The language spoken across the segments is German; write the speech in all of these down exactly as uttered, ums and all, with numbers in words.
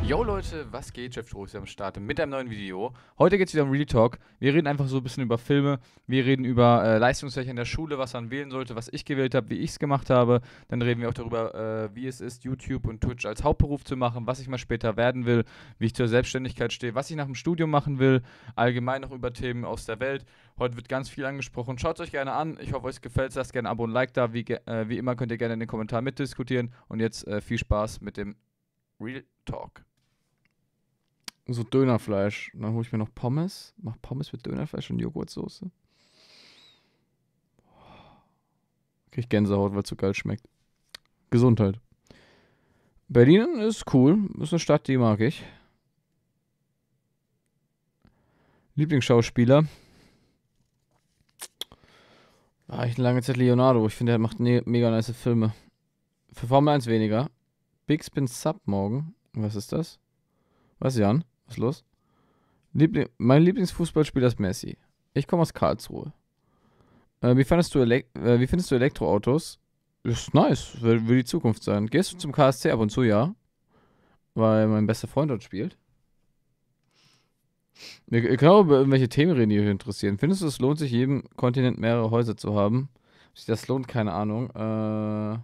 Yo Leute, was geht? Jeff Trost am Start mit einem neuen Video. Heute geht es wieder um Real Talk. Wir reden einfach so ein bisschen über Filme. Wir reden über äh, Leistungsfächer in der Schule, was man wählen sollte, was ich gewählt habe, wie ich es gemacht habe. Dann reden wir auch darüber, äh, wie es ist, YouTube und Twitch als Hauptberuf zu machen, was ich mal später werden will, wie ich zur Selbstständigkeit stehe, was ich nach dem Studium machen will, allgemein noch über Themen aus der Welt. Heute wird ganz viel angesprochen. Schaut es euch gerne an. Ich hoffe, euch gefällt es. Lasst gerne ein Abo und Like da. Wie, äh, wie immer könnt ihr gerne in den Kommentaren mitdiskutieren. Und jetzt äh, viel Spaß mit dem Real Talk. So Dönerfleisch. Dann hole ich mir noch Pommes. Mach Pommes mit Dönerfleisch und Joghurtsoße. Krieg Gänsehaut, weil es so geil schmeckt. Gesundheit. Berlin ist cool. Ist eine Stadt, die mag ich. Lieblingsschauspieler. War ich eine lange Zeit Leonardo. Ich finde, er macht ne mega nice Filme. Für Formel eins weniger. Big Spin Sub morgen. Was ist das? Was, Jan? Was ist los? Liebling mein Lieblingsfußballspieler ist Messi. Ich komme aus Karlsruhe. Äh, wie, fandest du äh, wie findest du Elektroautos? Ist nice. Will, will die Zukunft sein. Gehst du zum K S C ab und zu? Ja. Weil mein bester Freund dort spielt. Wir, wir können auch über irgendwelche Themen reden, die euch interessieren. Findest du, es lohnt sich, jedem Kontinent mehrere Häuser zu haben? Ob sich das lohnt, keine Ahnung. Äh,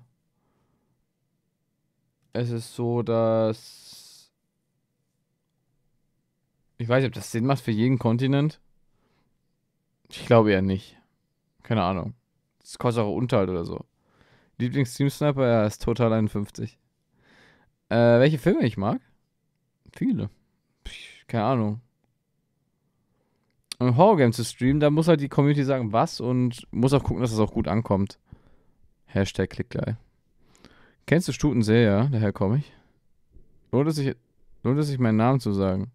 es ist so, dass... Ich weiß nicht, ob das Sinn macht für jeden Kontinent. Ich glaube eher nicht. Keine Ahnung. Das kostet auch Unterhalt oder so. Lieblings-Team-Sniper, ja, ist Total einundfünfzig. Äh, welche Filme ich mag? Viele. Pff, keine Ahnung. Um Horror-Game zu streamen, da muss halt die Community sagen, was, und muss auch gucken, dass es das auch gut ankommt. Hashtag Klickgleich. Kennst du Stutensee, ja? Daher komme ich. Lohnt es sich, lohnt es sich, meinen Namen zu sagen?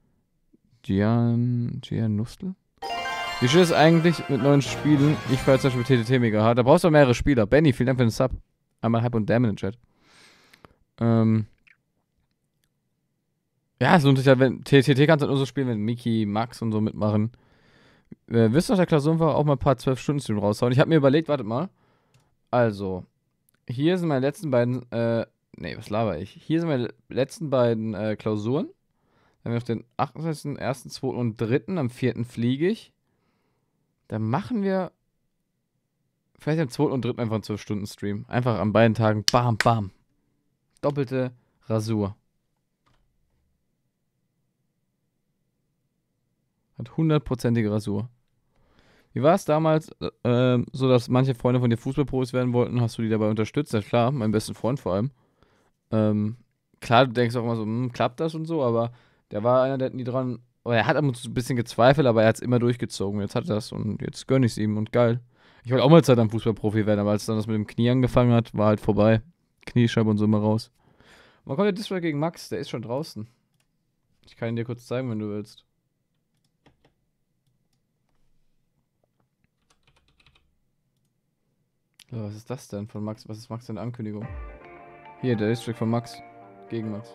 Gian, Gian Nustel? Wie steht es eigentlich mit neuen Spielen? Ich feiere zum Beispiel T T T mega hart. Da brauchst du auch mehrere Spieler. Benny, vielen Dank für den Sub. Einmal Hype und Damn in den Chat. Ähm. Ja, es lohnt sich ja, wenn T T T kannst du halt nur so spielen, wenn Miki, Max und so mitmachen. Äh, wirst du nach der Klausurenfach auch mal ein paar zwölf Stunden Stream raushauen? Ich habe mir überlegt, wartet mal. Also, hier sind meine letzten beiden, äh, nee, was laber ich? Hier sind meine letzten beiden äh, Klausuren. Dann haben wir auf den achtundzwanzigsten ersten, zweiten und dritten Am vierten fliege ich. Dann machen wir vielleicht am zweiten und dritten einfach einen zwölf Stunden Stream. Einfach an beiden Tagen. Bam, bam. Doppelte Rasur. Hat hundertprozentige Rasur. Wie war es damals, äh, so dass manche Freunde von dir Fußballprofis werden wollten? Hast du die dabei unterstützt? Ja klar, mein besten Freund vor allem. Ähm, klar, du denkst auch immer so, hm, klappt das und so, aber der war einer, der hat nie dran, oder er hat ein bisschen gezweifelt, aber er hat es immer durchgezogen. Jetzt hat er das und jetzt gönne ich es ihm und geil. Ich wollte auch mal Zeit am Fußballprofi werden, aber als dann das mit dem Knie angefangen hat, war halt vorbei. Kniescheibe und so immer raus. Man kommt der Distrack gegen Max, der ist schon draußen. Ich kann ihn dir kurz zeigen, wenn du willst. Ja, was ist das denn von Max? Was ist Max denn Ankündigung? Hier, der Distrack von Max. Gegen Max.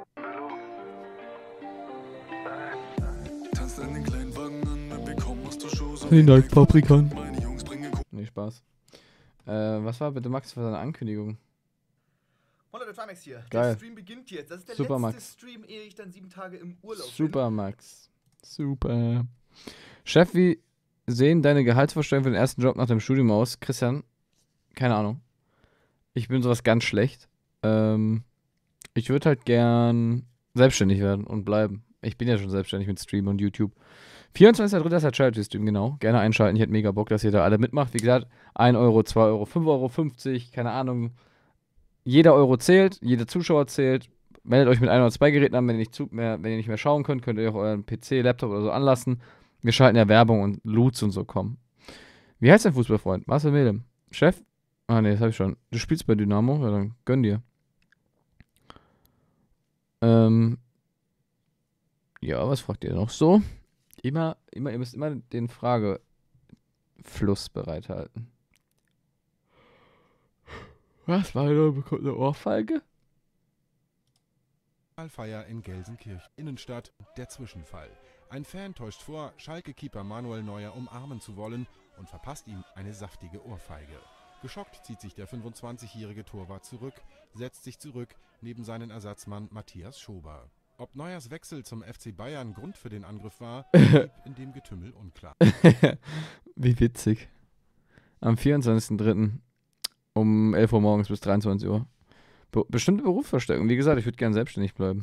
Vielen Dank, Paprikan. Nee, Spaß. Äh, was war bitte Max für seine Ankündigung? Hallo, der Trimax hier. Geil. Der Stream beginnt jetzt. Das ist der Super, letzte Max. Stream, ehe ich dann sieben Tage im Urlaub Super, bin. Max. Super. Chef, wie sehen deine Gehaltsvorstellungen für den ersten Job nach dem Studium aus? Christian, keine Ahnung. Ich bin sowas ganz schlecht. Ähm, ich würde halt gern selbstständig werden und bleiben. Ich bin ja schon selbstständig mit Stream und YouTube. vierundzwanzigster dritter ist der Charity-Stream, genau. Gerne einschalten. Ich hätte mega Bock, dass ihr da alle mitmacht. Wie gesagt, ein Euro, zwei Euro, fünf Euro, fünfzig, keine Ahnung. Jeder Euro zählt, jeder Zuschauer zählt. Meldet euch mit ein oder zwei Geräten an. Wenn ihr nicht, zu, mehr, wenn ihr nicht mehr schauen könnt, könnt ihr auch euren P C, Laptop oder so anlassen. Wir schalten ja Werbung und Loots und so kommen. Wie heißt dein Fußballfreund? Marcel Medem. Chef? Ah, ne, das habe ich schon. Du spielst bei Dynamo? Ja, dann gönn dir. Ähm. Ja, was fragt ihr noch so? Immer, immer, ihr müsst immer den Fragefluss bereithalten. Was war da? Bekommt eine Ohrfeige? Feier in Gelsenkirchen. Innenstadt, der Zwischenfall. Ein Fan täuscht vor, Schalke-Keeper Manuel Neuer umarmen zu wollen und verpasst ihm eine saftige Ohrfeige. Geschockt zieht sich der fünfundzwanzigjährige Torwart zurück, setzt sich zurück neben seinen Ersatzmann Matthias Schober. Ob Neuers Wechsel zum F C Bayern Grund für den Angriff war, blieb in dem Getümmel unklar. Wie witzig. Am vierundzwanzigsten dritten um elf Uhr morgens bis dreiundzwanzig Uhr. Be bestimmte Berufsverstärkung. Wie gesagt, ich würde gerne selbstständig bleiben.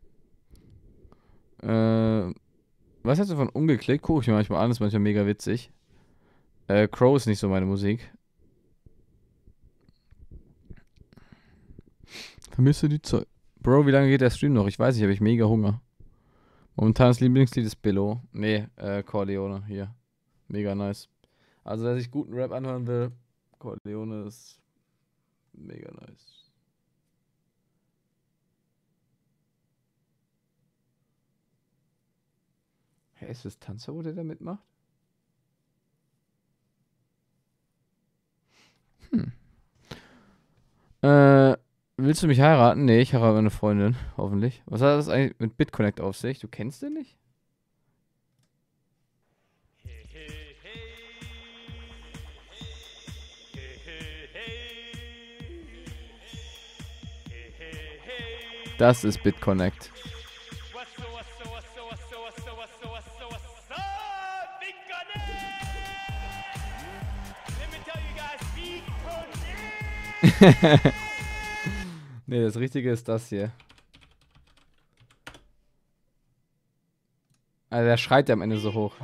Äh, was hast du von umgeklickt? Gucke ich mir manchmal an, ist manchmal mega witzig. Äh, Crow ist nicht so meine Musik. Vermisse die Zeit. Bro, wie lange geht der Stream noch? Ich weiß nicht, habe ich mega Hunger. Momentan das Lieblingslied ist Billo. Nee, äh, Corleone, hier. Mega nice. Also, wer sich guten Rap anhören will, Corleone ist mega nice. Hä, ist das Tanzer, wo der da mitmacht? Hm. Äh, willst du mich heiraten? Nee, ich heirate meine Freundin, hoffentlich. Was hat das eigentlich mit BitConnect auf sich? Du kennst den nicht? Das ist BitConnect. Nee, das Richtige ist das hier. Also der schreit ja am Ende so hoch.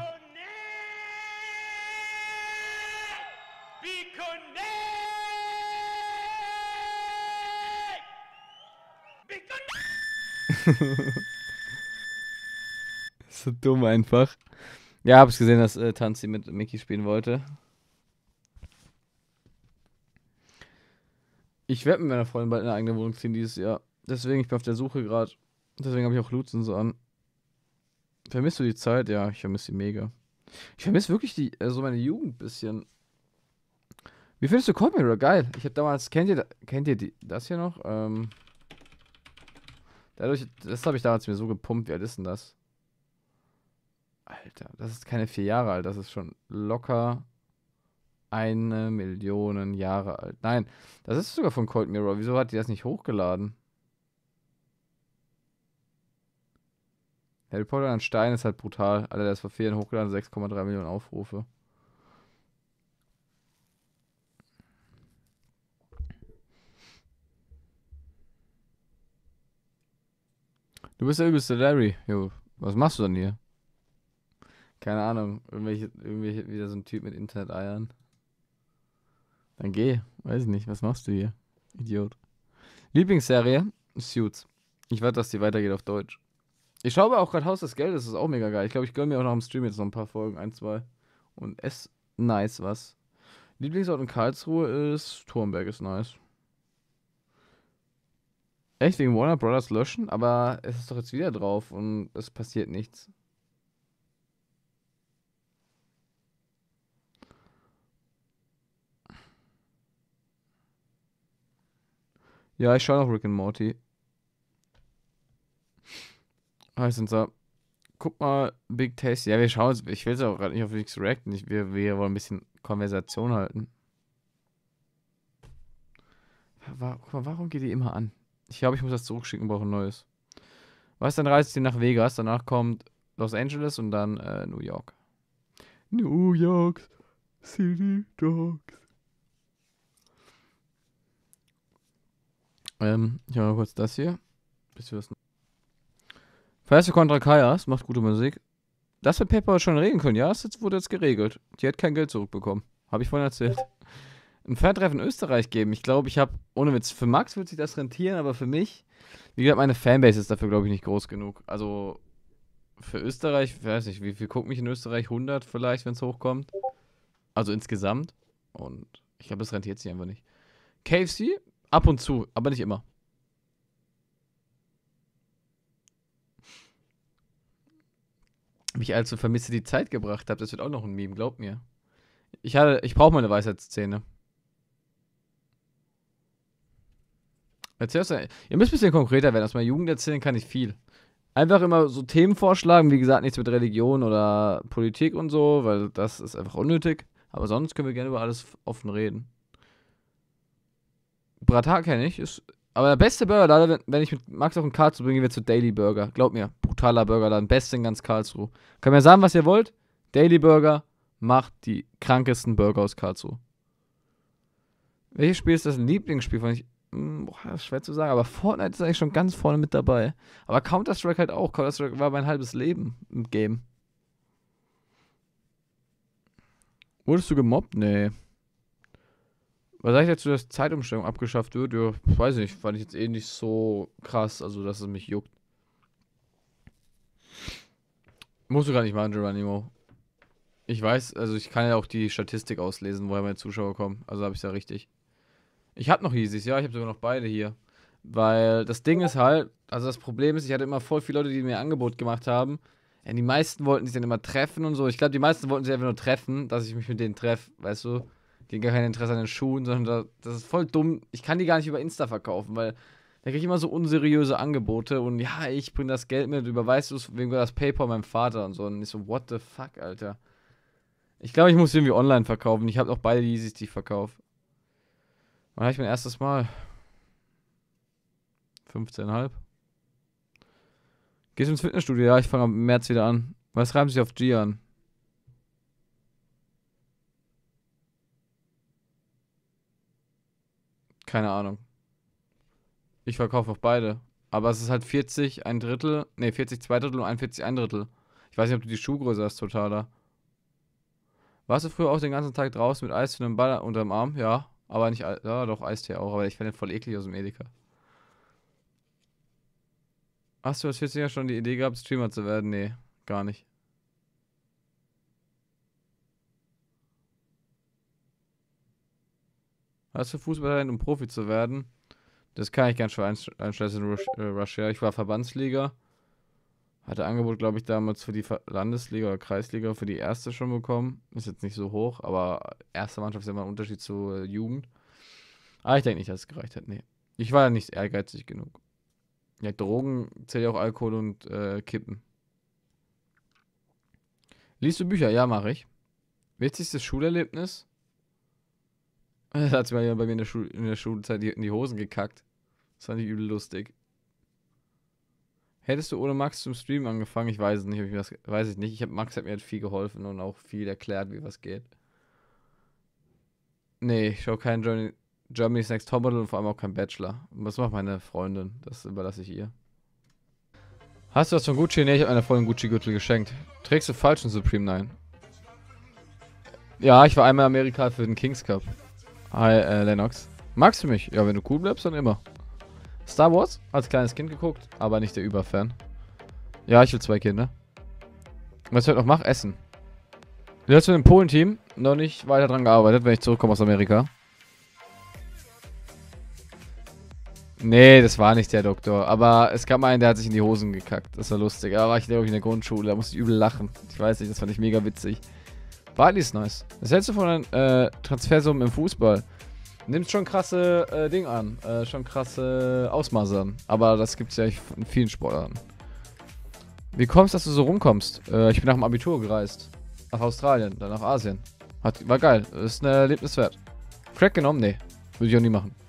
So dumm einfach. Ja, hab's gesehen, dass äh, Tanzi mit Mickey spielen wollte. Ich werde mit meiner Freundin bald eine eigene Wohnung ziehen dieses Jahr. Deswegen, ich bin auf der Suche gerade. Deswegen habe ich auch Lutz und so an. Vermisst du die Zeit? Ja, ich vermisse sie mega. Ich vermisse wirklich die, äh, so meine Jugend ein bisschen. Wie findest du Cold Mirror? Geil. Ich habe damals, kennt ihr, kennt ihr die, das hier noch? Ähm, dadurch, das habe ich damals mir so gepumpt. Wie alt ist denn das? Alter, das ist keine vier Jahre alt. Das ist schon locker eine Million Jahre alt. Nein, das ist sogar von Cold Mirror. Wieso hat die das nicht hochgeladen? Harry Potter an Stein ist halt brutal. Alter, der ist vor vier Jahren hochgeladen, sechs Komma drei Millionen Aufrufe. Du bist der übelste Larry. Jo, was machst du denn hier? Keine Ahnung. Irgendwelche, irgendwelche, wieder so ein Typ mit Internet-Eiern. Dann geh. Weiß ich nicht. Was machst du hier? Idiot. Lieblingsserie? Suits. Ich warte, dass die weitergeht auf Deutsch. Ich schaue aber auch gerade Haus des Geldes. Das ist auch mega geil. Ich glaube, ich gönne mir auch noch im Stream jetzt noch ein paar Folgen. Ein, zwei. Und ess nice was. Lieblingsort in Karlsruhe ist Turmberg ist nice. Echt wegen Warner Brothers löschen? Aber es ist doch jetzt wieder drauf und es passiert nichts. Ja, ich schaue noch Rick and Morty. Heißt und so. Guck mal, Big Tasty. Ja, wir schauen uns. Ich will es auch gerade nicht auf nichts reacten. Ich, wir, wir wollen ein bisschen Konversation halten. Warum, warum geht die immer an? Ich glaube, ich muss das zurückschicken und brauche ein neues. Was, dann reist sie nach Vegas. Danach kommt Los Angeles und dann äh, New York. New York City Dogs. Ähm, ich mache mal kurz das hier. Bis wir was. Verse Contra Kaias macht gute Musik. Das wird PayPal schon regeln können. Ja, das wurde jetzt geregelt. Die hat kein Geld zurückbekommen. Habe ich vorhin erzählt. Ein Fan-Treffen in Österreich geben. Ich glaube, ich habe, ohne Witz, für Max wird sich das rentieren, aber für mich, wie gesagt, meine Fanbase ist dafür, glaube ich, nicht groß genug. Also, für Österreich, ich weiß nicht, wie viel guckt mich in Österreich? hundert vielleicht, wenn es hochkommt. Also insgesamt. Und ich glaube, das rentiert sich einfach nicht. K F C? Ab und zu, aber nicht immer. Wie ich also vermisse die Zeit gebracht habe, das wird auch noch ein Meme, glaubt mir. Ich, hatte, ich brauche meine Weisheitszähne. Erzählst du, ihr müsst ein bisschen konkreter werden. Aus meiner Jugend erzählen kann ich viel. Einfach immer so Themen vorschlagen, wie gesagt, nichts mit Religion oder Politik und so, weil das ist einfach unnötig. Aber sonst können wir gerne über alles offen reden. Bratar kenne ich. Ist, aber der beste Burgerladen, wenn, wenn ich mit Max auf den Karlsruhe bringe, wird zu Daily Burger. Glaub mir, brutaler Burgerladen. Beste in ganz Karlsruhe. Könnt mir sagen, was ihr wollt? Daily Burger macht die krankesten Burger aus Karlsruhe. Welches Spiel ist das Lieblingsspiel von ich? Hm, boah, das ist schwer zu sagen, aber Fortnite ist eigentlich schon ganz vorne mit dabei. Aber Counter-Strike halt auch. Counter-Strike war mein halbes Leben im Game. Wurdest du gemobbt? Nee. Was sag ich dazu, dass Zeitumstellung abgeschafft wird? Ja, weiß nicht. Fand ich jetzt eh nicht so krass, also dass es mich juckt. Musst du gar nicht machen, Geronimo. Ich weiß, also ich kann ja auch die Statistik auslesen, woher meine Zuschauer kommen. Also habe ich es ja richtig. Ich habe noch Yeezys, ja, ich habe sogar noch beide hier. Weil das Ding ist halt, also das Problem ist, ich hatte immer voll viele Leute, die mir ein Angebot gemacht haben. Ja, die meisten wollten sich dann immer treffen und so. Ich glaube, die meisten wollten sich einfach nur treffen, dass ich mich mit denen treffe, weißt du. Die haben gar kein Interesse an den Schuhen, sondern da, das ist voll dumm. Ich kann die gar nicht über Insta verkaufen, weil da kriege ich immer so unseriöse Angebote und ja, ich bringe das Geld mit, überweist du es wegen das PayPal meinem Vater und so. Und ich so, what the fuck, Alter. Ich glaube, ich muss irgendwie online verkaufen. Ich habe auch beide Yeezys, die ich verkaufe. Wann habe ich mein erstes Mal? fünfzehn Komma fünf. Gehst du ins Fitnessstudio? Ja, ich fange am März wieder an. Was reimt sich auf G an? Keine Ahnung. Ich verkaufe auch beide. Aber es ist halt vierzig, ein Drittel. Ne, vierzig, zwei Drittel und einundvierzig, ein Drittel. Ich weiß nicht, ob du die Schuhgröße hast, totaler. Warst du früher auch den ganzen Tag draußen mit Eis und einem Ball unterm Arm? Ja. Aber nicht, ja, doch, Eistee auch. Aber ich fände den voll eklig aus dem Edeka. Hast du als vierzehnjähriger schon die Idee gehabt, Streamer zu werden? Nee, gar nicht. Hast du Fußballtalent, um Profi zu werden? Das kann ich ganz schön einschätzen in Rush, äh, Russia. Ich war Verbandsliga. Hatte Angebot, glaube ich, damals für die Ver Landesliga oder Kreisliga für die erste schon bekommen. Ist jetzt nicht so hoch, aber erste Mannschaft ist immer ein Unterschied zur äh, Jugend. Aber ich denke nicht, dass es gereicht hat. Nee. Ich war ja nicht ehrgeizig genug. Ja, Drogen zählt ja auch Alkohol und äh, Kippen. Liest du Bücher? Ja, mache ich. Witzigste Schulerlebnis? Da hat sich mal jemand bei mir in der, Schul in der Schulzeit in die Hosen gekackt. Das fand ich übel lustig. Hättest du ohne Max zum Streamen angefangen? Ich weiß es nicht. Ob ich was, weiß ich nicht. Ich hab, Max hat mir halt viel geholfen und auch viel erklärt, wie was geht. Nee, ich schaue keinen Germany, Germany's Next Topmodel und vor allem auch keinen Bachelor. Was macht meine Freundin? Das überlasse ich ihr. Hast du was von Gucci? Nee, ich habe meiner Freundin Gucci-Gürtel geschenkt. Trägst du falschen Supreme? Nein. Ja, ich war einmal in Amerika für den Kings Cup. Hi, äh, Lennox. Magst du mich? Ja, wenn du cool bleibst, dann immer. Star Wars? Als kleines Kind geguckt, aber nicht der Überfan. Ja, ich will zwei Kinder. Was ich heute noch mache? Essen. Du hast mit dem Polen-Team noch nicht weiter dran gearbeitet, wenn ich zurückkomme aus Amerika. Nee, das war nicht der Doktor. Aber es gab mal einen, der hat sich in die Hosen gekackt. Das war lustig. Da war ich glaube ich in der Grundschule, da musste ich übel lachen. Ich weiß nicht, das fand ich mega witzig. Bali ist nice. Was hältst du von den äh, Transfersummen im Fußball? Nimmt schon krasse äh, Ding an. Äh, schon krasse Ausmaße an. Aber das gibt es ja in vielen Sportarten. Wie kommst du, dass du so rumkommst? Äh, ich bin nach dem Abitur gereist. Nach Australien, dann nach Asien. Hat, war geil. Ist ein Erlebnis wert. Crack genommen? Nee. Würde ich auch nie machen.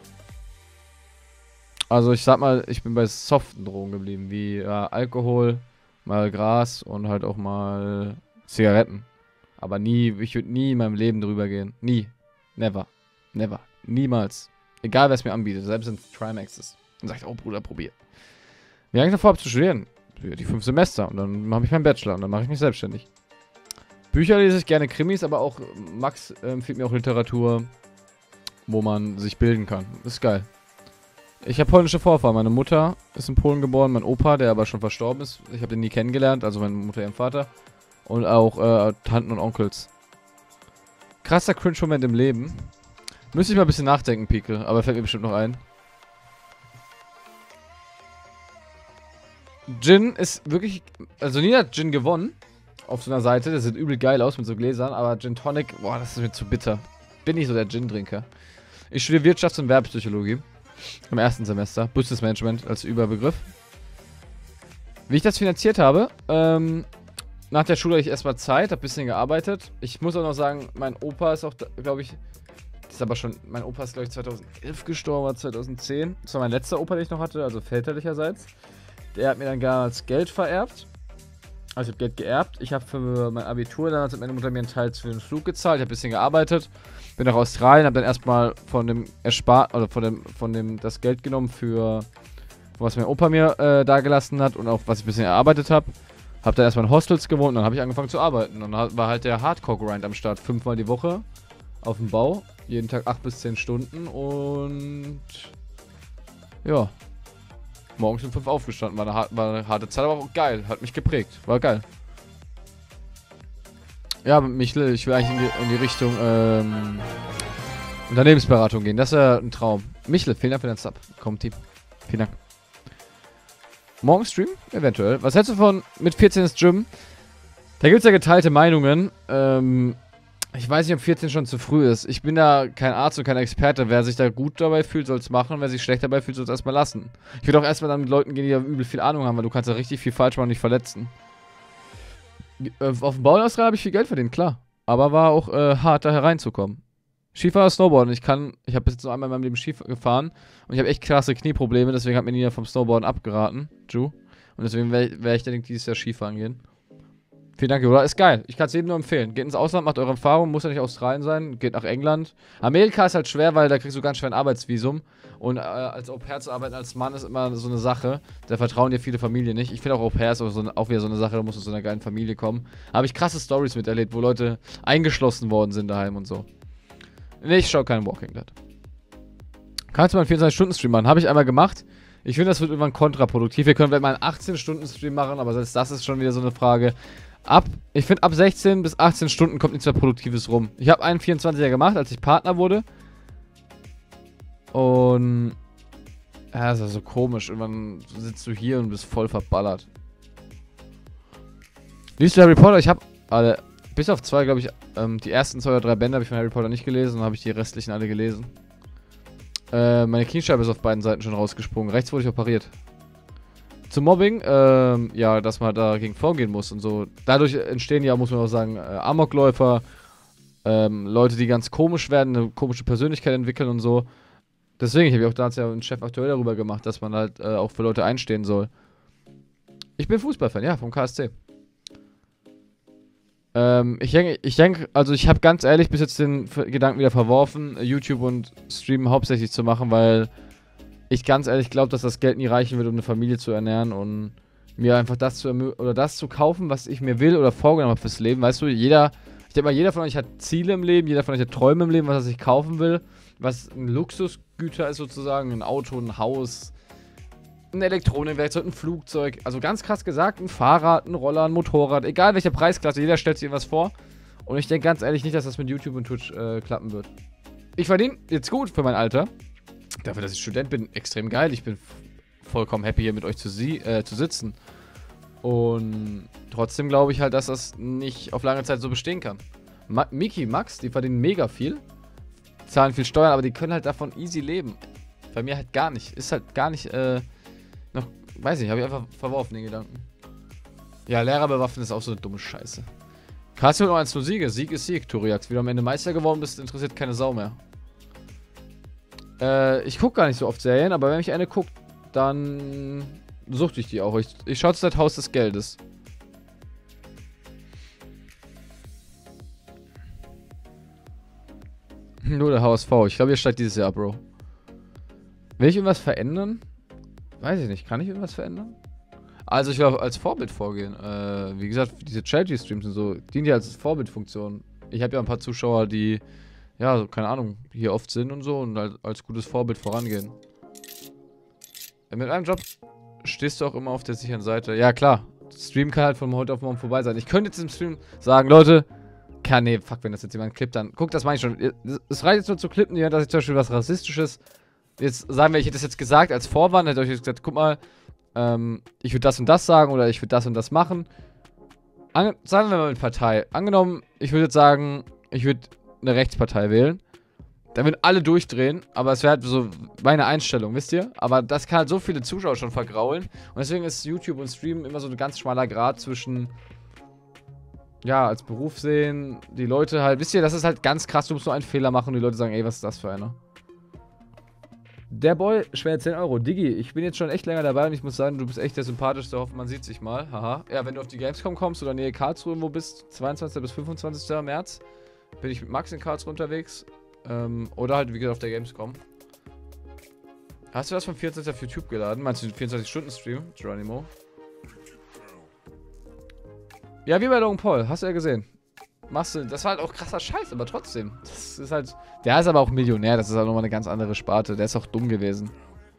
Also ich sag mal, ich bin bei soften Drogen geblieben. Wie ja, Alkohol, mal Gras und halt auch mal Zigaretten. Aber nie, ich würde nie in meinem Leben drüber gehen. Nie. Never. Never. Niemals. Egal, wer es mir anbietet. Selbst in Trimax ist. Dann sagt, oh Bruder, probier. Wie lange ich davor habe zu studieren? Die fünf Semester. Und dann mache ich meinen Bachelor. Und dann mache ich mich selbstständig. Bücher lese ich gerne, Krimis, aber auch Max äh, empfiehlt mir auch Literatur, wo man sich bilden kann. Das ist geil. Ich habe polnische Vorfahren. Meine Mutter ist in Polen geboren. Mein Opa, der aber schon verstorben ist. Ich habe den nie kennengelernt. Also meine Mutter, ihren Vater. Und auch äh, Tanten und Onkels. Krasser Cringe-Moment im Leben. Müsste ich mal ein bisschen nachdenken, Pike. Aber fällt mir bestimmt noch ein. Gin ist wirklich... Also Nina hat Gin gewonnen. Auf so einer Seite. Das sieht übel geil aus mit so Gläsern. Aber Gin Tonic, boah, das ist mir zu bitter. Bin nicht so der Gin-Trinker. Ich studiere Wirtschafts- und Werbepsychologie. Im ersten Semester. Business Management als Überbegriff. Wie ich das finanziert habe, ähm... nach der Schule hatte ich erstmal Zeit, habe ein bisschen gearbeitet. Ich muss auch noch sagen, mein Opa ist auch, glaube ich, Das ist aber schon, mein Opa ist, glaube ich, zweitausendelf gestorben, oder zweitausendzehn. Das war mein letzter Opa, den ich noch hatte, also väterlicherseits. Der hat mir dann damals Geld vererbt. Also ich habe Geld geerbt. Ich habe für mein Abitur damals hat meine Mutter mir einen Teil für den Flug gezahlt. Ich habe ein bisschen gearbeitet. Bin nach Australien, habe dann erstmal von dem Erspart, oder von dem, von dem, das Geld genommen für, was mein Opa mir äh, dagelassen hat und auch was ich ein bisschen erarbeitet habe. Habe dann erstmal in Hostels gewohnt und dann habe ich angefangen zu arbeiten. Und dann war halt der Hardcore-Grind am Start. Fünfmal die Woche auf dem Bau. Jeden Tag acht bis zehn Stunden und ja. Morgens um fünf aufgestanden. War eine, war eine harte Zeit, aber auch geil. Hat mich geprägt. War geil. Ja, Michle, ich will eigentlich in die, in die Richtung ähm, Unternehmensberatung gehen. Das ist ja ein Traum. Michle, vielen Dank für deinen Sub. Komm, Team. Vielen Dank. Morgen Stream? Eventuell. Was hältst du von mit vierzehn ins Gym? Da gibt es ja geteilte Meinungen. Ähm, ich weiß nicht, ob vierzehn schon zu früh ist. Ich bin da kein Arzt und kein Experte. Wer sich da gut dabei fühlt, soll es machen. Wer sich schlecht dabei fühlt, soll es erstmal lassen. Ich würde auch erstmal dann mit Leuten gehen, die da übel viel Ahnung haben, weil du kannst da richtig viel falsch machen und dich verletzen. Äh, auf dem Bau in Australien habe ich viel Geld verdient, klar. Aber war auch äh, hart, da hereinzukommen. Skifahren oder Snowboarden. Ich kann, ich habe bis jetzt nur einmal in meinem Leben Ski gefahren und ich habe echt krasse Knieprobleme, deswegen hat mir Nina vom Snowboarden abgeraten, Ju. Und deswegen werde werd ich dann dieses Jahr Skifahren gehen. Vielen Dank, Joda. Ist geil. Ich kann es jedem nur empfehlen. Geht ins Ausland, macht eure Erfahrung, muss ja nicht Australien sein, geht nach England. Amerika ist halt schwer, weil da kriegst du ganz schwer ein Arbeitsvisum. Und äh, als Au-pair zu arbeiten als Mann ist immer so eine Sache. Da vertrauen dir viele Familien nicht. Ich finde auch Au-pair ist auch, so, auch wieder so eine Sache, da musst du zu einer geilen Familie kommen. Da habe ich krasse Stories miterlebt, wo Leute eingeschlossen worden sind daheim und so. Nee, ich schaue keinen Walking Dead. Kannst du mal einen vierundzwanzig-Stunden-Stream machen? Habe ich einmal gemacht. Ich finde, das wird irgendwann kontraproduktiv. Wir können vielleicht mal einen achtzehn-Stunden-Stream machen, aber selbst das ist schon wieder so eine Frage. Ab, ich finde, ab sechzehn bis achtzehn Stunden kommt nichts mehr Produktives rum. Ich habe einen vierundzwanziger gemacht, als ich Partner wurde. Und ja, das ist so komisch. Irgendwann sitzt du hier und bist voll verballert. Liest du Harry Potter? Ich habe alle, bis auf zwei, glaube ich, ähm, die ersten zwei oder drei Bände habe ich von Harry Potter nicht gelesen. Dann habe ich die restlichen alle gelesen. Äh, meine Kniescheibe ist auf beiden Seiten schon rausgesprungen. Rechts wurde ich operiert. Zum Mobbing, ähm, ja, dass man dagegen vorgehen muss und so. Dadurch entstehen ja, muss man auch sagen, äh, Amokläufer, ähm, Leute, die ganz komisch werden, eine komische Persönlichkeit entwickeln und so. Deswegen, ich habe ja auch damals ja einen Chef aktuell darüber gemacht, dass man halt äh, auch für Leute einstehen soll. Ich bin Fußballfan, ja, vom K S C. Ähm, ich denke, ich denk, also ich habe ganz ehrlich bis jetzt den Gedanken wieder verworfen, YouTube und Stream hauptsächlich zu machen, weil ich ganz ehrlich glaube, dass das Geld nie reichen wird, um eine Familie zu ernähren und mir einfach das zu oder das zu kaufen, was ich mir will oder vorgenommen habe fürs Leben. Weißt du, jeder, ich denke mal, jeder von euch hat Ziele im Leben, jeder von euch hat Träume im Leben, was er sich kaufen will, was ein Luxusgüter ist sozusagen, ein Auto, ein Haus, ein Elektronikwerkzeug, ein Flugzeug, also ganz krass gesagt, ein Fahrrad, ein Roller, ein Motorrad, egal welche Preisklasse, jeder stellt sich irgendwas vor. Und ich denke ganz ehrlich nicht, dass das mit YouTube und Twitch äh, klappen wird. Ich verdiene jetzt gut für mein Alter. Dafür, dass ich Student bin, extrem geil. Ich bin vollkommen happy, hier mit euch zu, sie äh, zu sitzen. Und trotzdem glaube ich halt, dass das nicht auf lange Zeit so bestehen kann. Ma Miki, Max, die verdienen mega viel. Zahlen viel Steuern, aber die können halt davon easy leben. Bei mir halt gar nicht. Ist halt gar nicht, äh, noch, weiß nicht, habe ich einfach verworfen, den Gedanken. Ja, Lehrer bewaffnen ist auch so eine dumme Scheiße. Hast du noch eins nur Siege? Sieg ist Sieg, Turiax. Wie du am Ende Meister geworden bist, interessiert keine Sau mehr. Äh, ich gucke gar nicht so oft Serien, aber wenn mich eine guckt, dann suchte ich die auch. Ich, ich schaue zurzeit Haus des Geldes. Nur der H S V. Ich glaube, ihr steigt dieses Jahr, Bro. Will ich irgendwas verändern? Weiß ich nicht. Kann ich irgendwas verändern? Also ich will auch als Vorbild vorgehen. Äh, wie gesagt, diese Charity-Streams und so, dienen ja als Vorbildfunktion. Ich habe ja ein paar Zuschauer, die, ja, so, keine Ahnung, hier oft sind und so und halt als gutes Vorbild vorangehen. Mit einem Job stehst du auch immer auf der sicheren Seite. Ja, klar. Stream kann halt von heute auf morgen vorbei sein. Ich könnte jetzt im Stream sagen, Leute, kann, nee, fuck, wenn das jetzt jemand klippt, dann, guck, das meine ich schon. Es reicht jetzt nur zu klippen, dass ich zum Beispiel was Rassistisches, jetzt sagen wir, ich hätte das jetzt gesagt als Vorwand, hätte ich euch gesagt, guck mal, ähm, ich würde das und das sagen oder ich würde das und das machen. An, sagen wir mal mit Partei. Angenommen, ich würde jetzt sagen, ich würde eine Rechtspartei wählen. Dann würden alle durchdrehen, aber es wäre halt so meine Einstellung, wisst ihr? Aber das kann halt so viele Zuschauer schon vergraulen. Und deswegen ist YouTube und Stream immer so ein ganz schmaler Grad zwischen ja, als Beruf sehen. Die Leute halt, wisst ihr, das ist halt ganz krass, du musst nur einen Fehler machen und die Leute sagen, ey, was ist das für einer? Der Boy, schwer zehn Euro. Diggi, ich bin jetzt schon echt länger dabei und ich muss sagen, du bist echt der sympathischste. Hoffe, man sieht sich mal. Haha. Ja, wenn du auf die Gamescom kommst oder Nähe Karlsruhe irgendwo bist, zweiundzwanzigsten bis fünfundzwanzigsten März, bin ich mit Max in Karlsruhe unterwegs. Ähm, oder halt, wie gesagt, auf der Gamescom. Hast du das vom vierundzwanzigsten auf YouTube geladen? Meinst du den vierundzwanzig-Stunden-Stream, Geronimo? Ja, wie bei Logan Paul. Hast du ja gesehen. Machst du, das war halt auch krasser Scheiß, aber trotzdem. Das ist halt, der ist aber auch Millionär, das ist halt nochmal eine ganz andere Sparte. Der ist auch dumm gewesen.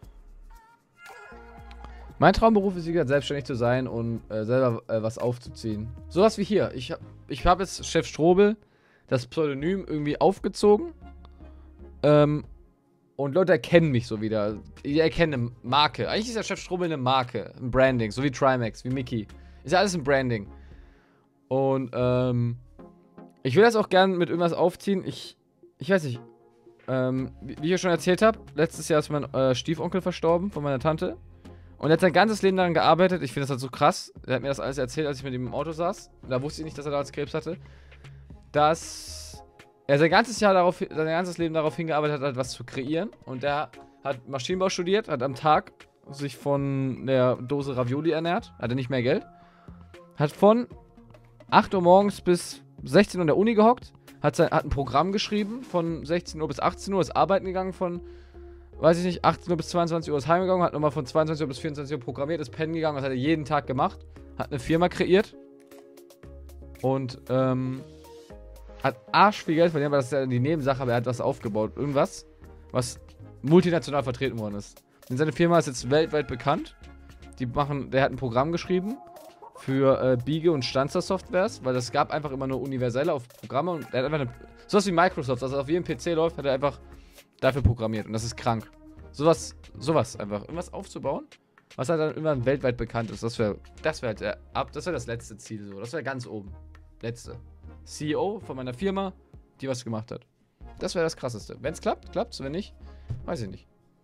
Mein Traumberuf ist, wie gesagt, selbstständig zu sein und äh, selber äh, was aufzuziehen. Sowas wie hier. Ich habe ich hab jetzt Chef Strobel, das Pseudonym, irgendwie aufgezogen. Ähm, und Leute erkennen mich so wieder. Die erkennen eine Marke. Eigentlich ist der Chef Strobel eine Marke. Ein Branding, so wie Trimax, wie Mickey. Ist ja alles ein Branding. Und, ähm... ich will das auch gern mit irgendwas aufziehen. Ich, ich weiß nicht. Ähm, wie, wie ich ja schon erzählt habe, letztes Jahr ist mein äh, Stiefonkel verstorben von meiner Tante. Und er hat sein ganzes Leben daran gearbeitet. Ich finde das halt so krass. Er hat mir das alles erzählt, als ich mit ihm im Auto saß. Da wusste ich nicht, dass er damals Krebs hatte. Dass er sein ganzes Jahr darauf, sein ganzes Leben darauf hingearbeitet hat, was zu kreieren. Und er hat Maschinenbau studiert, hat am Tag sich von der Dose Ravioli ernährt. Hatte nicht mehr Geld. Hat von acht Uhr morgens bis sechzehn Uhr in der Uni gehockt, hat, sein, hat ein Programm geschrieben, von sechzehn Uhr bis achtzehn Uhr, ist arbeiten gegangen, von, weiß ich nicht, achtzehn Uhr bis zweiundzwanzig Uhr ist heimgegangen, hat nochmal von zweiundzwanzig Uhr bis vierundzwanzig Uhr programmiert, ist pennen gegangen, das hat er jeden Tag gemacht, hat eine Firma kreiert und ähm, hat arsch viel Geld verdient, aber das ist ja die Nebensache, aber er hat was aufgebaut, irgendwas, was multinational vertreten worden ist. Denn seine Firma ist jetzt weltweit bekannt, die machen, der hat ein Programm geschrieben, für äh, Biege- und Stanzer-Softwares, weil es gab einfach immer nur universelle auf Programme und er hat einfach eine, sowas wie Microsoft, also auf jedem P C läuft, hat er einfach dafür programmiert und das ist krank. Sowas, sowas einfach, irgendwas aufzubauen, was halt dann irgendwann weltweit bekannt ist, das wäre, das wäre halt der, ab, das wäre das letzte Ziel so, das wäre ganz oben, letzte. C E O von meiner Firma, die was gemacht hat. Das wäre das Krasseste. Wenn es klappt, klappt's, wenn nicht, weiß ich nicht.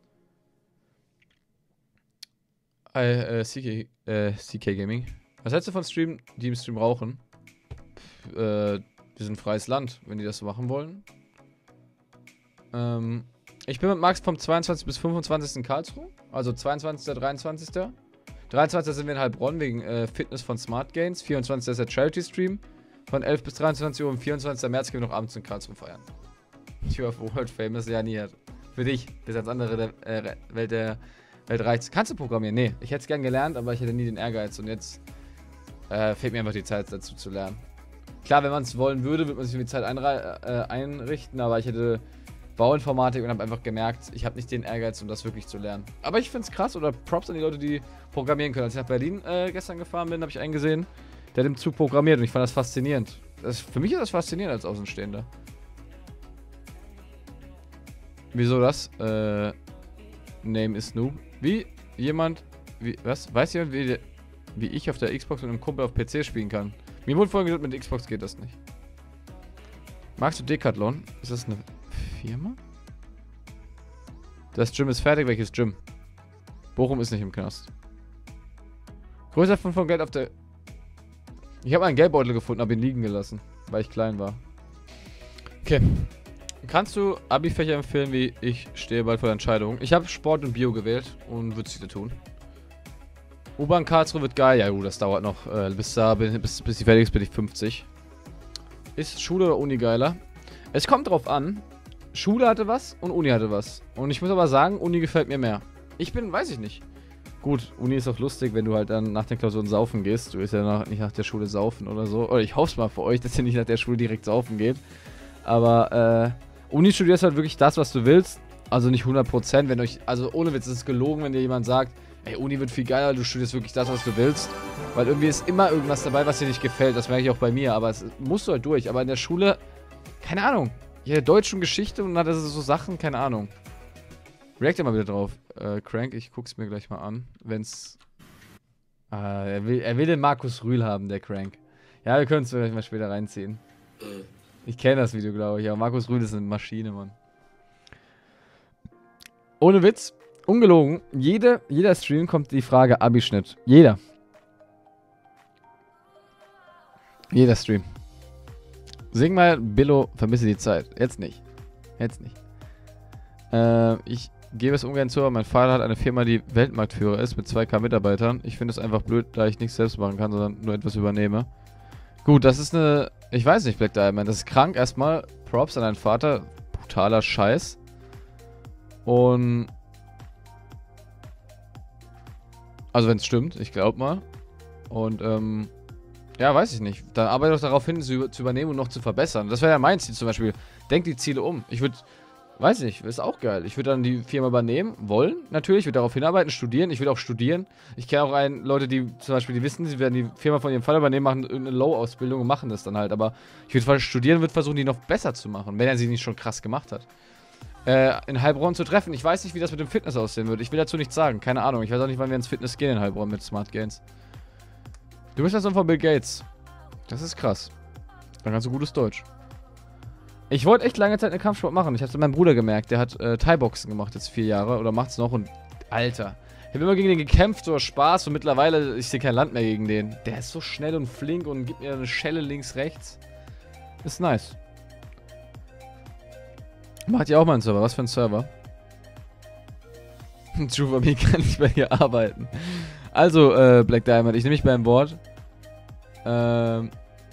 Äh, äh, C K, äh, C K Gaming. Was hältst du von Stream, die im Stream rauchen? Pff, äh, wir sind ein freies Land, wenn die das so machen wollen. Ähm, ich bin mit Max vom zweiundzwanzigsten bis fünfundzwanzigsten in Karlsruhe. Also zweiundzwanzigsten dreiundzwanzigsten dreiundzwanzigsten sind wir in Heilbronn wegen äh, Fitness von Smart Gains. vierundzwanzigsten ist der Charity-Stream. Von elf bis dreiundzwanzig Uhr. Am vierundzwanzigsten März gehen wir noch abends in Karlsruhe feiern. Tür of World Famous, ja nie. Für dich, bis ans andere der äh, Welt der Welt reicht. Kannst du programmieren? Nee, ich hätte es gern gelernt, aber ich hätte nie den Ehrgeiz. Und jetzt Äh, fehlt mir einfach die Zeit dazu zu lernen. Klar, wenn man es wollen würde, würde man sich die Zeit äh, einrichten, aber ich hätte Bauinformatik und habe einfach gemerkt, ich habe nicht den Ehrgeiz, um das wirklich zu lernen. Aber ich finde es krass, oder Props an die Leute, die programmieren können. Als ich nach Berlin äh, gestern gefahren bin, habe ich einen gesehen, der hat im Zug programmiert und ich fand das faszinierend. Das, für mich ist das faszinierend als Außenstehender. Wieso das? Äh, Name is Noob. Wie jemand, wie, was? Weiß jemand, wie der wie ich auf der Xbox mit einem Kumpel auf P C spielen kann. Mir wurde vorhin gesagt, mit der Xbox geht das nicht. Magst du Decathlon? Ist das eine Firma? Das Gym ist fertig. Welches Gym? Bochum ist nicht im Knast. Größer von, von Geld auf der... Ich habe einen Geldbeutel gefunden, habe ihn liegen gelassen, weil ich klein war. Okay. Kannst du Abi-Fächer empfehlen, wie ich stehe bald vor der Entscheidung? Ich habe Sport und Bio gewählt und würde es wieder tun. U-Bahn Karlsruhe wird geil. Ja, gut, das dauert noch. Äh, bis, da, bis, bis die fertig ist, bin ich fünfzig. Ist Schule oder Uni geiler? Es kommt drauf an. Schule hatte was und Uni hatte was. Und ich muss aber sagen, Uni gefällt mir mehr. Ich bin, weiß ich nicht. Gut, Uni ist auch lustig, wenn du halt dann nach den Klausuren saufen gehst. Du willst ja nach, nicht nach der Schule saufen oder so. Oder ich hoffe es mal für euch, dass ihr nicht nach der Schule direkt saufen geht. Aber, äh, Uni studierst halt wirklich das, was du willst. Also nicht hundert Prozent, wenn euch, also ohne Witz, es ist gelogen, wenn dir jemand sagt, ey, Uni wird viel geiler, du studierst wirklich das, was du willst. Weil irgendwie ist immer irgendwas dabei, was dir nicht gefällt. Das merke ich auch bei mir, aber es musst du halt durch. Aber in der Schule, keine Ahnung. Ich hatte Deutsch und Geschichte und dann hatte so Sachen, keine Ahnung. React mal wieder drauf. Äh, Crank, ich guck's mir gleich mal an. Wenn's. Ah, er will, er will den Markus Rühl haben, der Crank. Ja, wir können es vielleicht mal später reinziehen. Ich kenne das Video, glaube ich. Aber Markus Rühl ist eine Maschine, Mann. Ohne Witz. Ungelogen, jede, jeder Stream kommt die Frage Abischnitt. Jeder. Jeder Stream. Sing mal, Billo, vermisse die Zeit. Jetzt nicht. Jetzt nicht. Äh, ich gebe es ungern zu, aber mein Vater hat eine Firma, die Weltmarktführer ist, mit zwei K Mitarbeitern. Ich finde es einfach blöd, da ich nichts selbst machen kann, sondern nur etwas übernehme. Gut, das ist eine... Ich weiß nicht, Black Diamond. Das ist krank. Erstmal Props an deinen Vater. Brutaler Scheiß. Und... Also wenn es stimmt, ich glaube mal. Und, ähm... ja, weiß ich nicht. Dann arbeite doch darauf hin, sie zu übernehmen und noch zu verbessern. Das wäre ja mein Ziel zum Beispiel. Denk die Ziele um. Ich würde... Weiß nicht, ist auch geil. Ich würde dann die Firma übernehmen wollen, natürlich. Ich würde darauf hinarbeiten, studieren. Ich würde auch studieren. Ich kenne auch einen, Leute, die zum Beispiel, die wissen, sie werden die Firma von ihrem Vater übernehmen, machen irgendeine Low-Ausbildung und machen das dann halt. Aber ich würde studieren, würde versuchen, die noch besser zu machen, wenn er sie nicht schon krass gemacht hat. Äh, in Heilbronn zu treffen. Ich weiß nicht, wie das mit dem Fitness aussehen wird. Ich will dazu nichts sagen. Keine Ahnung. Ich weiß auch nicht, wann wir ins Fitness gehen in Heilbronn mit Smart Gains. Du bist der Sohn von Bill Gates. Das ist krass. Dann kannst du gutes Deutsch. Ich wollte echt lange Zeit einen Kampfsport machen. Ich habe es meinem Bruder gemerkt. Der hat äh, Thai-Boxen gemacht jetzt vier Jahre. Oder macht's noch. Und Alter. Ich habe immer gegen den gekämpft, so aus Spaß. Und mittlerweile, ich sehe kein Land mehr gegen den. Der ist so schnell und flink und gibt mir eine Schelle links, rechts. Ist nice. Macht ihr auch mal einen Server? Was für ein Server? Juvami kann nicht mehr hier arbeiten. Also, äh, Black Diamond, ich nehme mich beim Wort. Ähm.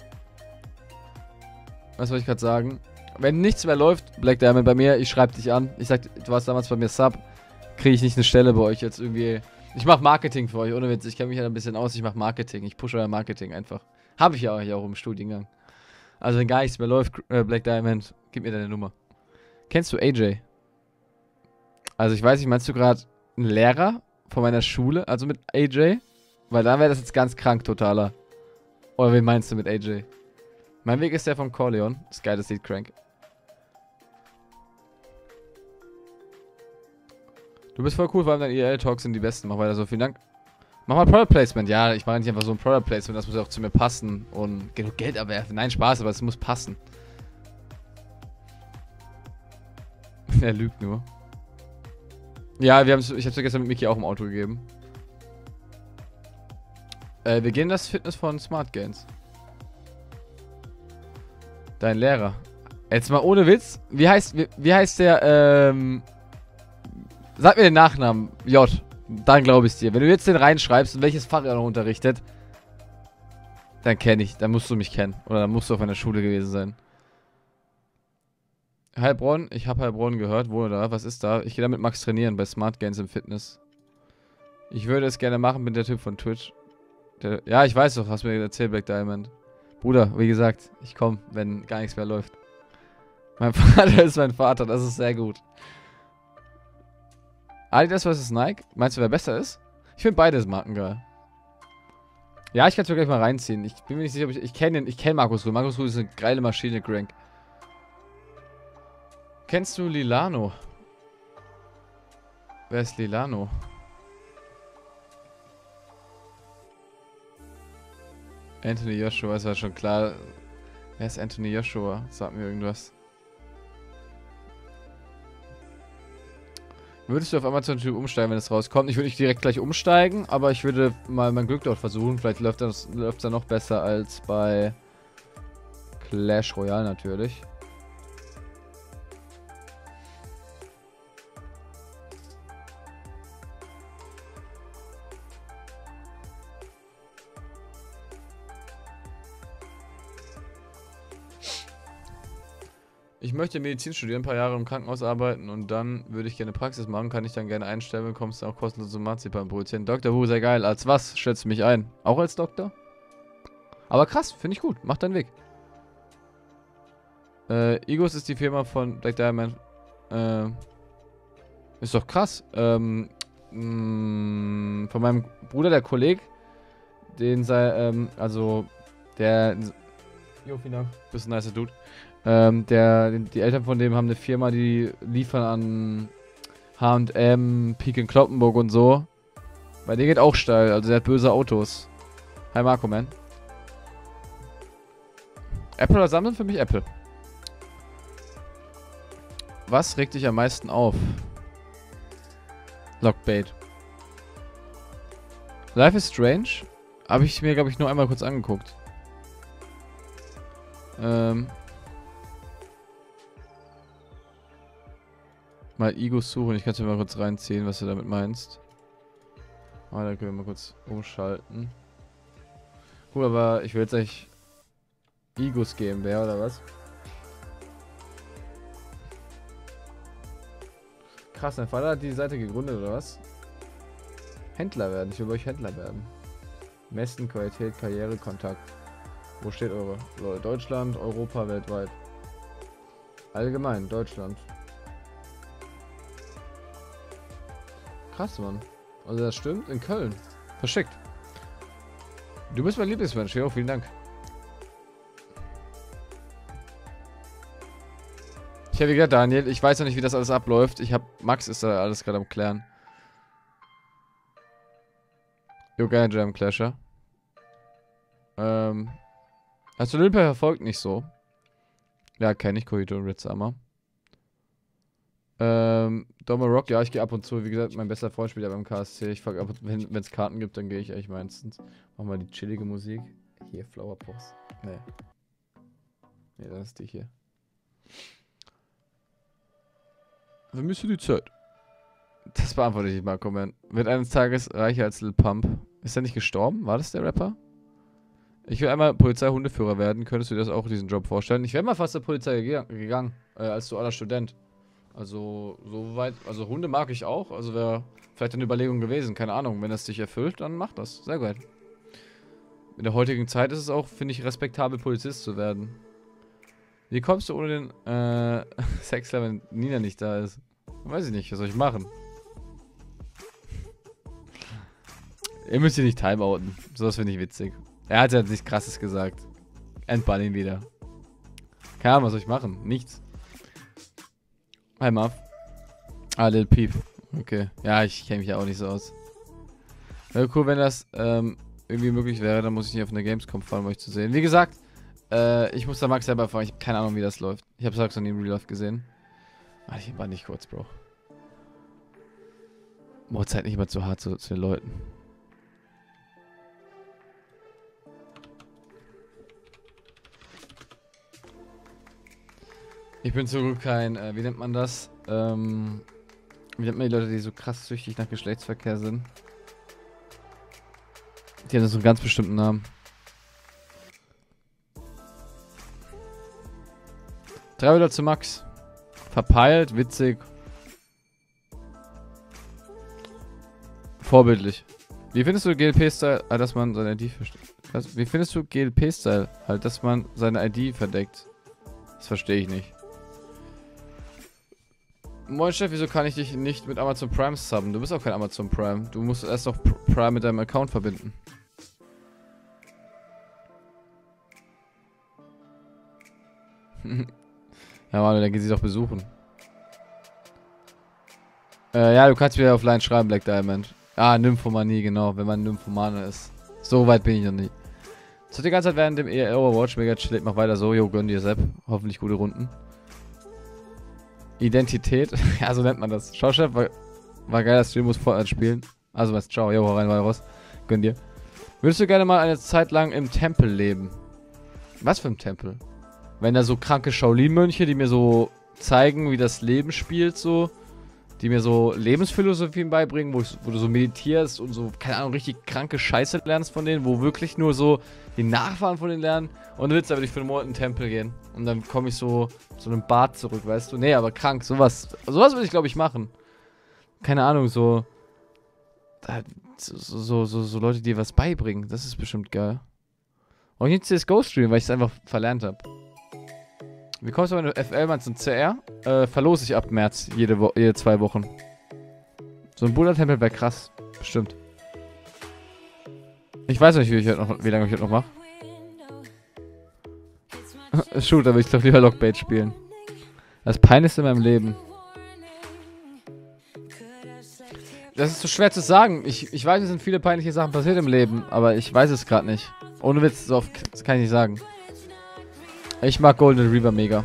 Was wollte ich gerade sagen? Wenn nichts mehr läuft, Black Diamond, bei mir, ich schreibe dich an. Ich sag, du warst damals bei mir Sub. Kriege ich nicht eine Stelle bei euch jetzt irgendwie. Ich mache Marketing für euch, ohne Witz. Ich kenne mich ja ein bisschen aus. Ich mache Marketing. Ich pushe euer Marketing einfach. Habe ich ja auch, auch im Studiengang. Also, wenn gar nichts mehr läuft, äh, Black Diamond, gib mir deine Nummer. Kennst du A J? Also, ich weiß nicht, meinst du gerade einen Lehrer von meiner Schule? Also mit A J? Weil dann wäre das jetzt ganz krank, totaler. Oder wen meinst du mit A J? Mein Weg ist der von Corleone. Das geile Lied, Crank. Du bist voll cool, vor allem deine I R L-Talks sind die besten. Mach weiter so, vielen Dank. Mach mal Product Placement. Ja, ich mache nicht einfach so ein Product Placement, das muss auch zu mir passen und genug Geld abwerfen. Nein, Spaß, aber es muss passen. Er lügt nur. Ja, wir haben's, ich hab's ja gestern mit Miki auch im Auto gegeben. Äh, wir gehen das Fitness von Smart Gains. Dein Lehrer. Jetzt mal ohne Witz. Wie heißt, wie, wie heißt der, ähm... Sag mir den Nachnamen. J. Dann glaube ich dir. Wenn du jetzt den reinschreibst und welches Fach er noch unterrichtet, dann kenne ich. Dann musst du mich kennen. Oder dann musst du auf einer Schule gewesen sein. Heilbronn. Ich habe Heilbronn gehört. Wo da? Was ist da? Ich gehe da mit Max trainieren bei Smart Gains im Fitness. Ich würde es gerne machen, bin der Typ von Twitch. Der, ja, ich weiß doch, hast mir erzählt, Black Diamond. Bruder, wie gesagt, ich komme, wenn gar nichts mehr läuft. Mein Vater ist mein Vater, das ist sehr gut. Adidas versus Nike? Meinst du, wer besser ist? Ich finde beide Marken geil. Ja, ich kann es mir gleich mal reinziehen. Ich bin mir nicht sicher, ob ich... Ich kenne ich kenn Markus Rühl. Markus Rühl ist eine geile Maschine, Crank. Kennst du Lilano? Wer ist Lilano? Anthony Joshua, ist ja schon klar. Wer ist Anthony Joshua? Sag mir irgendwas. Würdest du auf Amazon-Typ umsteigen, wenn es rauskommt? Ich würde nicht direkt gleich umsteigen, aber ich würde mal mein Glück dort versuchen. Vielleicht läuft das läuft dann noch besser als bei Clash Royale natürlich. Ich möchte Medizin studieren, ein paar Jahre im Krankenhaus arbeiten und dann würde ich gerne Praxis machen, kann ich dann gerne einstellen, bekommst du auch kostenlose Marzipanbrötchen. Doktor Who, sehr geil. Als was stellst du mich ein? Auch als Doktor? Aber krass, finde ich gut. Mach deinen Weg. Äh, Igos ist die Firma von Black Diamond. Äh, ist doch krass. Ähm, mh, von meinem Bruder, der Kollege, den sei, ähm, also, der, jo, vielen Dank. Bist ein nicer Dude. Ähm, der, die Eltern von dem haben eine Firma, die liefern an H und M, Peek in Kloppenburg und so. Bei der geht auch steil, also der hat böse Autos. Hi Marco, man. Apple oder Samsung? Für mich Apple. Was regt dich am meisten auf? Lockbait. Life is Strange? Habe ich mir, glaube ich, nur einmal kurz angeguckt. Ähm. Mal Igos suchen. Ich kann es mir mal kurz reinziehen, was du damit meinst. Ah, dann können wir mal kurz umschalten. Gut, aber ich will jetzt eigentlich Igos GmbH oder was? Krass, mein Vater hat die Seite gegründet oder was? Händler werden. Ich will bei euch Händler werden. Messen, Qualität, Karriere, Kontakt. Wo steht eure? So, Deutschland, Europa, weltweit. Allgemein, Deutschland. Krass, Mann. Also das stimmt, in Köln. Verschickt. Du bist mein Lieblingsmensch, ja, vielen Dank. Ich habe gesagt, Daniel, ich weiß noch nicht, wie das alles abläuft. Ich habe Max ist da alles gerade am Klären. Jo, gerne Jam Clasher. Ähm. Hast du Lilpe verfolgt? Nicht so. Ja, kenne ich Kohito und Ritzhammer. Ähm, Doma Rock, ja, ich gehe ab und zu. Wie gesagt, mein bester Freund spielt ja beim K S C. Ich frage ab, wenn es Karten gibt, dann gehe ich eigentlich meistens. Machen wir die chillige Musik. Hier, Flower Post. Nee. Nee, das ist die hier. Vermisst du die Zeit? Das beantworte ich mal, komm her. Wird eines Tages reicher als Lil Pump. Ist er nicht gestorben? War das der Rapper? Ich will einmal Polizeihundeführer werden. Könntest du dir das auch, diesen Job vorstellen? Ich wäre mal fast zur Polizei geg gegangen, äh, als dualer Student. Also, so weit, also Hunde mag ich auch. Also wäre vielleicht eine Überlegung gewesen. Keine Ahnung. Wenn das dich erfüllt, dann mach das. Sehr gut. In der heutigen Zeit ist es auch, finde ich, respektabel, Polizist zu werden. Wie kommst du ohne den äh, Sexler, wenn Nina nicht da ist? Weiß ich nicht. Was soll ich machen? Ihr müsst ihn nicht timeouten. Sowas finde ich witzig. Er hat ja nichts Krasses gesagt. Entbann ihn wieder. Keine Ahnung, was soll ich machen? Nichts. Hi, Marv. Ah, Lil Peep. Okay. Ja, ich kenne mich ja auch nicht so aus. Wäre cool, wenn das ähm, irgendwie möglich wäre. Dann muss ich nicht auf eine Gamescom fahren, um euch zu sehen. Wie gesagt, äh, ich muss da Max selber fahren. Ich habe keine Ahnung, wie das läuft. Ich habe es noch nie im Real Life gesehen. Ah, ich war nicht kurz, Bro. Boah, Zeit nicht immer zu hart zu, zu den Leuten. Ich bin zum Glück kein, äh, wie nennt man das? Ähm, wie nennt man die Leute, die so krass süchtig nach Geschlechtsverkehr sind? Die haben so einen ganz bestimmten Namen. Drei wieder zu Max. Verpeilt, witzig. Vorbildlich. Wie findest du G L P-Style, halt, dass man seine I D versteckt? Was? Wie findest du G L P-Style, halt, dass man seine I D verdeckt? Das verstehe ich nicht. Moin Chef, wieso kann ich dich nicht mit Amazon Prime subben? Du bist auch kein Amazon Prime. Du musst erst noch Prime mit deinem Account verbinden. Ja, Mann, dann gehen sie doch besuchen. Äh, ja, du kannst mir auf Line schreiben, Black Diamond. Ah, Nymphomanie, genau, wenn man Nymphomane ist. So weit bin ich noch nicht. So die ganze Zeit während dem Overwatch, mega chillig, mach weiter so. Jo, gönn dir, Sepp. Hoffentlich gute Runden. Identität, ja, so nennt man das. Schau, Chef, war, war geil, Stream, muss Fortnite spielen. Also, was, ciao, jo, hau rein, raus. Gönn dir. Würdest du gerne mal eine Zeit lang im Tempel leben? Was für ein Tempel? Wenn da so kranke Shaolin-Mönche, die mir so zeigen, wie das Leben spielt, so. Die mir so Lebensphilosophien beibringen, wo, ich, wo du so meditierst und so, keine Ahnung, richtig kranke Scheiße lernst von denen, wo wirklich nur so die Nachfahren von denen lernen. Und dann willst du aber nicht für einen Monat in den Tempel gehen. Und dann komme ich so zu einem Bad zurück, weißt du? Nee, aber krank, sowas. Sowas würde ich, glaube ich, machen. Keine Ahnung, so, so, so, so, so Leute, die was beibringen. Das ist bestimmt geil. Und jetzt C S G O streamen, weil ich es einfach verlernt habe. Wie kommst du bei F L, meinst du C R? Äh, verlose ich ab März jede, Wo jede zwei Wochen. So ein Buddha-Tempel wäre krass. Bestimmt. Ich weiß nicht, wie, ich noch, wie lange ich heute noch mache. Shoot, da will ich doch lieber Lockbait spielen. Das Peinlichste in meinem Leben. Das ist so schwer zu sagen. Ich, ich weiß, es sind viele peinliche Sachen passiert im Leben, aber ich weiß es gerade nicht. Ohne Witz, so oft, das kann ich nicht sagen. Ich mag Golden Reaver mega.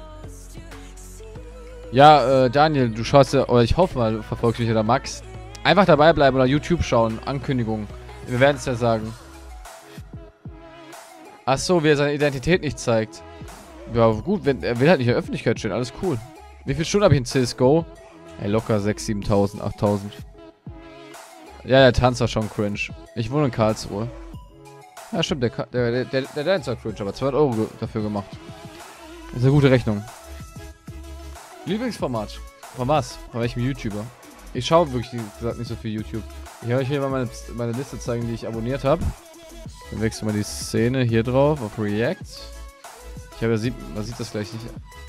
Ja, äh, Daniel, du schaust ja, oder ich hoffe mal, du verfolgst mich oder Max. Einfach dabei bleiben oder YouTube schauen, Ankündigungen. Wir werden es ja sagen. Ach so, wie er seine Identität nicht zeigt. Ja, gut, wenn, er will halt nicht in der Öffentlichkeit stehen, alles cool. Wie viele Stunden habe ich in C S G O? Ey, locker sechstausend, siebentausend, achttausend. Ja, der Tanz war schon cringe. Ich wohne in Karlsruhe. Ja, stimmt, der, der, der, der Dance war cringe, aber zweihundert Euro dafür gemacht. Das ist eine gute Rechnung. Lieblingsformat? Von was? Von welchem YouTuber? Ich schaue wirklich, wie gesagt, nicht so viel YouTube. Ich werde euch hier mal meine, meine Liste zeigen, die ich abonniert habe. Dann wechseln wir die Szene hier drauf, auf React. Ich habe ja, sieht, man sieht das gleich nicht.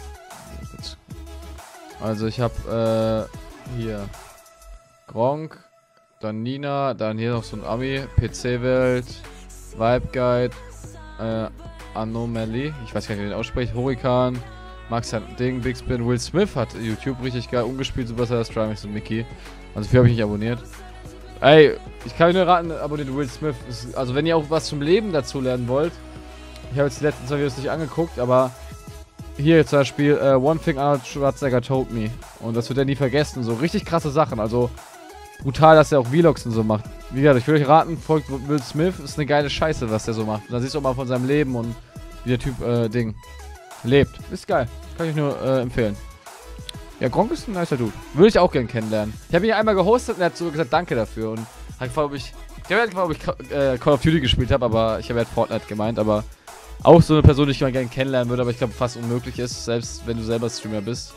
Also ich habe äh, hier Gronk, dann Nina, dann hier noch so ein Ami, P C-Welt, Vibe Guide, äh, Anomaly, ich weiß gar nicht, wie den ausspricht, Hurrikan, Max hat Ding, Big Spin, Will Smith hat YouTube, richtig geil, ungespielt, Superstar, Trimax und Mickey. Also für habe ich nicht abonniert. Ey, ich kann euch nur raten, abonniert Will Smith. Also wenn ihr auch was zum Leben dazu lernen wollt, ich habe jetzt die letzten zwei Videos nicht angeguckt, aber hier zum Beispiel uh, One Thing Arnold Schwarzenegger Told Me. Und das wird er nie vergessen. So richtig krasse Sachen. Also brutal, dass er auch Vlogs und so macht. Wie gesagt, ich würde euch raten, folgt Will Smith. Ist eine geile Scheiße, was der so macht. Und da siehst du auch mal von seinem Leben und wie der Typ äh, Ding lebt. Ist geil. Kann ich nur äh, empfehlen. Ja, Gronk ist ein nicer Dude. Würde ich auch gerne kennenlernen. Ich habe ihn einmal gehostet und er hat so gesagt, danke dafür. Und hat gefragt, ob ich. Ich habe gefragt, ob ich äh, Call of Duty gespielt habe, aber ich habe halt Fortnite gemeint, aber. Auch so eine Person, die ich mal gerne kennenlernen würde, aber ich glaube fast unmöglich ist, selbst wenn du selber Streamer bist.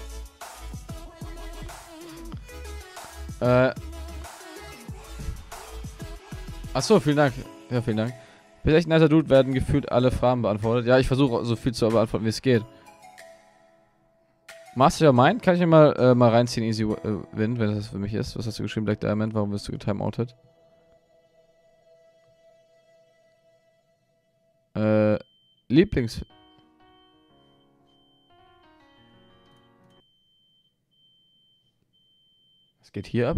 Äh. Achso, vielen Dank. Ja, vielen Dank. Bin echt ein nicer Dude, werden gefühlt alle Fragen beantwortet. Ja, ich versuche so viel zu beantworten, wie es geht. Master Your Mind? Kann ich mir mal, äh, mal reinziehen, Easy äh, Win, wenn das für mich ist. Was hast du geschrieben, Black Diamond? Warum wirst du getimeoutet? Äh. Lieblings... Was geht hier ab?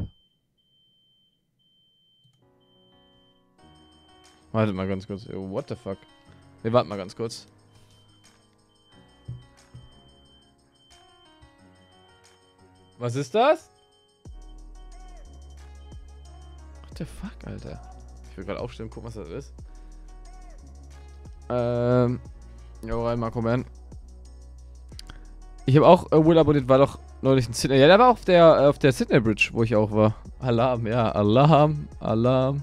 Wartet mal ganz kurz. What the fuck? Wir warten mal ganz kurz. Was ist das? What the fuck, Alter? Ich will gerade aufstehen, gucken, was das ist. Ähm, ja, rein, Marco Man. Ich habe auch äh, Will abonniert, war doch neulich in Sydney. Ja, der war auf der, äh, auf der Sydney Bridge, wo ich auch war. Alarm, ja, Alarm, Alarm.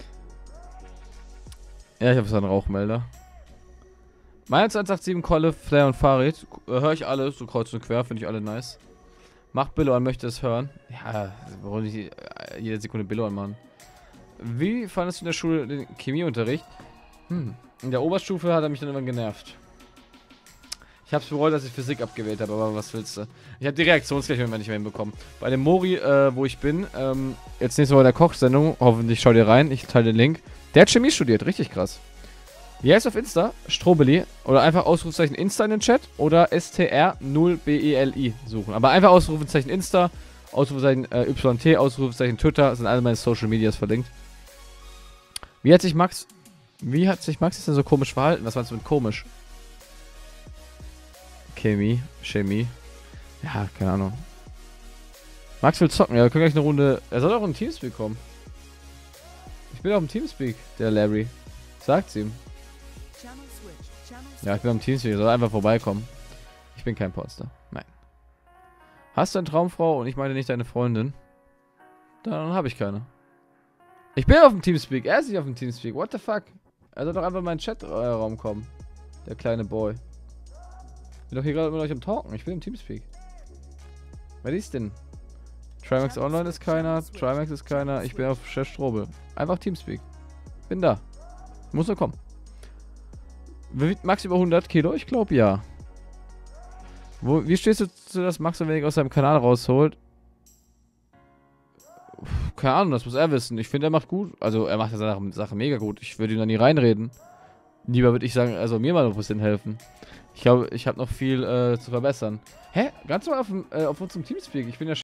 Ja, ich habe so einen Rauchmelder. Mainz eins acht sieben, Kolle, Flair und Farid. Äh, Höre ich alle, so kreuz und quer, finde ich alle nice. Macht Billo an, möchte es hören. Ja, warum nicht äh, jede Sekunde Billo an, Mann. Wie fandest du in der Schule den Chemieunterricht? Hm. In der Oberstufe hat er mich dann immer genervt. Ich hab's bereut, dass ich Physik abgewählt habe, aber was willst du? Ich habe die Reaktionsgleichung immer nicht mehr hinbekommen. Bei dem Mori, äh, wo ich bin, ähm, jetzt nächstes Mal in der Kochsendung, hoffentlich schau dir rein, ich teile den Link. Der hat Chemie studiert, richtig krass. Wie heißt auf Insta? Strobeli. Oder einfach Ausrufezeichen Insta in den Chat oder S T R null B E L I suchen. Aber einfach Ausrufezeichen Insta, Ausrufezeichen äh, Y T, Ausrufezeichen Twitter, sind alle meine Social Medias verlinkt. Wie hat sich Max... Wie hat sich Max jetzt denn so komisch verhalten? Was meinst du mit komisch? Chemie, Chemie. Ja, keine Ahnung. Max will zocken, ja, wir können gleich eine Runde... Er soll auch im Teamspeak kommen. Ich bin auch im Teamspeak, der Larry. Sagt's ihm. Ja, ich bin am Teamspeak, er soll einfach vorbeikommen. Ich bin kein Pornstar. Nein. Hast du eine Traumfrau und ich meine nicht deine Freundin? Dann habe ich keine. Ich bin auf dem Teamspeak, er ist nicht auf dem Teamspeak. What the fuck? Er soll doch einfach in meinen Chatraum kommen. Der kleine Boy. Ich bin doch hier gerade mit euch am Talken. Ich bin im Teamspeak. Wer ist denn? Trimax Online ist keiner. Trimax ist keiner. Ich bin auf Chef Strobel. Einfach Teamspeak. Bin da. Muss nur kommen. Wiegt Max über hundert Kilo? Ich glaube ja. Wo, wie stehst du zu, dass Max ein wenig aus seinem Kanal rausholt? Keine Ahnung, das muss er wissen. Ich finde, er macht gut. Also, er macht seine Sache mega gut. Ich würde ihm da nie reinreden. Lieber würde ich sagen, also mir mal noch ein bisschen helfen. Ich glaube, ich habe noch viel äh, zu verbessern. Hä? Ganz mal auf, äh, auf unserem Teamspeak. Ich bin ja